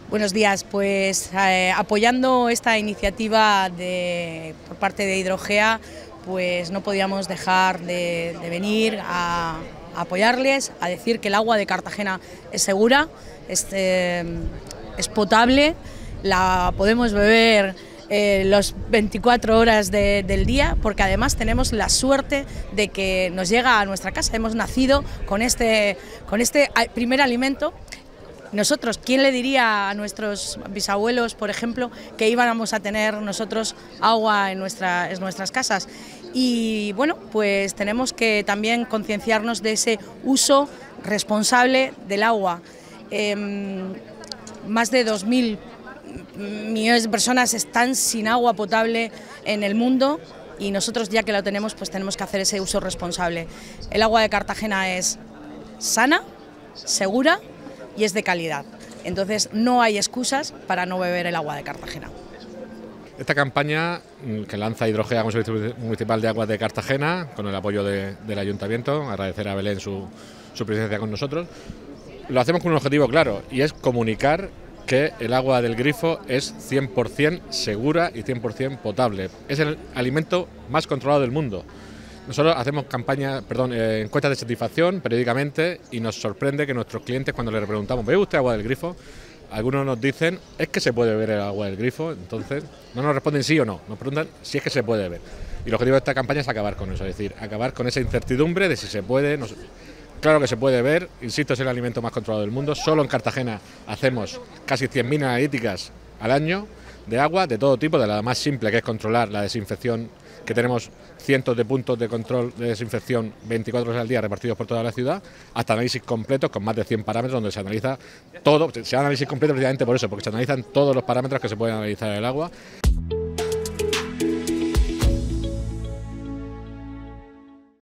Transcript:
Buenos días, pues apoyando esta iniciativa por parte de Hidrogea, pues no podíamos dejar de venir a apoyarles, a decir que el agua de Cartagena es segura, es potable, la podemos beber las 24 horas del día, porque además tenemos la suerte de que nos llega a nuestra casa. Hemos nacido con este primer alimento. Nosotros, ¿quién le diría a nuestros bisabuelos, por ejemplo, que íbamos a tener nosotros agua en nuestras casas? Y bueno, pues tenemos que también concienciarnos de ese uso responsable del agua. Más de 2.000 millones de personas están sin agua potable en el mundo y nosotros, ya que lo tenemos, pues tenemos que hacer ese uso responsable. El agua de Cartagena es sana, segura y es de calidad. Entonces no hay excusas para no beber el agua de Cartagena. Esta campaña que lanza Hidrogea como Servicio Municipal de Aguas de Cartagena, con el apoyo del Ayuntamiento, agradecer a Belén su presencia con nosotros, lo hacemos con un objetivo claro, y es comunicar que el agua del grifo es 100% segura y 100% potable. Es el alimento más controlado del mundo. Nosotros hacemos encuestas de satisfacción periódicamente y nos sorprende que nuestros clientes, cuando les preguntamos ¿bebe usted agua del grifo?, algunos nos dicen es que se puede beber el agua del grifo. Entonces no nos responden sí o no, nos preguntan si es que se puede beber. Y el objetivo de esta campaña es acabar con eso, es decir, acabar con esa incertidumbre de si se puede. Claro que se puede beber, insisto, es el alimento más controlado del mundo. Solo en Cartagena hacemos casi 100.000 analíticas al año de agua de todo tipo, de la más simple, que es controlar la desinfección, que tenemos cientos de puntos de control de desinfección 24 horas al día repartidos por toda la ciudad, hasta análisis completos con más de 100 parámetros donde se analiza todo. Se llama análisis completo precisamente por eso, porque se analizan todos los parámetros que se pueden analizar en el agua.